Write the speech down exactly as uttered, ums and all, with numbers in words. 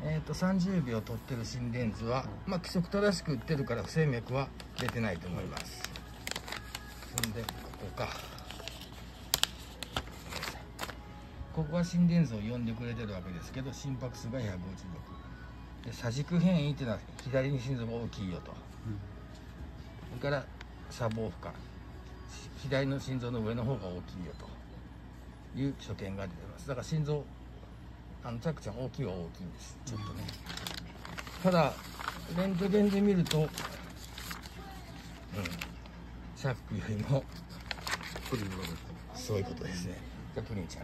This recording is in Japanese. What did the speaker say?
えーとさんじゅうびょう取ってる心電図は、まあ規則正しく打ってるから不整脈は出てないと思います。そんでここか、ここは心電図を読んでくれてるわけですけど、心拍数がひゃくごじゅうろくで、左軸変異っていうのは左に心臓が大きいよと、それから左房負荷、左の心臓の上の方が大きいよという所見が出てます。だから心臓、あの着地は大きいは大きいんです、ちょっとね。ただレントゲンで見ると、うん、シャックよりもそういうことですね。じゃあプリンちゃん